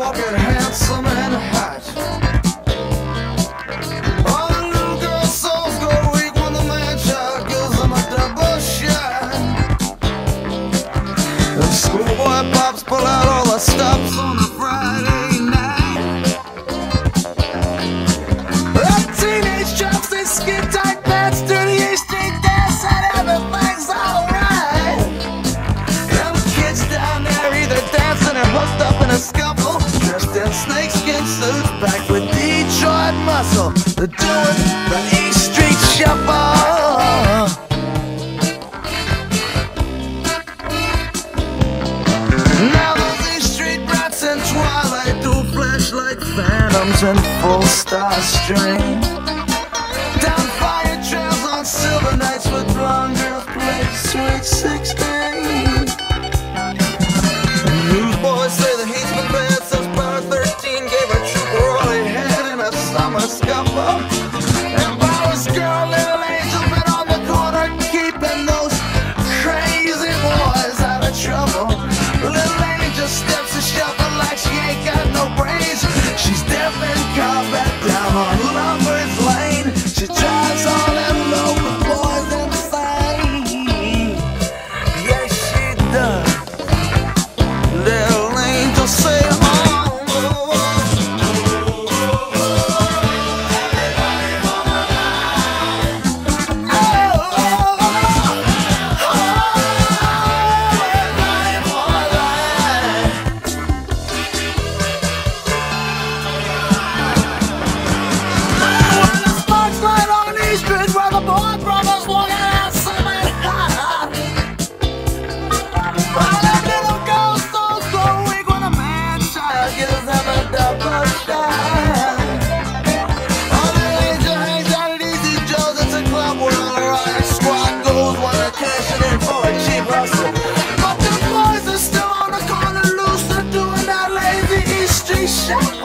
all get handsome and hot. All the little girl souls go weak when the man child gives them a double shot. The schoolboy pops pull out all the stops on a Friday night. The teenage chaps, they skin tight pants, dirty East Street dance, and everything's alright. Them kids down there either dancing or hooked up in a scuffle, dressed in snakeskin suits, packed with Detroit muscle. They're doing the East Street Shuffle. Now those East Street brats in twilight do flash like phantoms in full star stream. Down fire trails on silver nights with blonde girls play Sweet 16. Newsboys say the heat's been bad since Power 13 gave a trooper all he had in a summer scuffle. And Power's girl, Little Angel, been on the corner keeping those crazy boys out of trouble. Little Angel steps a shuffle like she ain't got no brains. She's deaf and combat down on Lover's Lane. She drives all them local boys insane. Yes, she does. Little Angel say, shut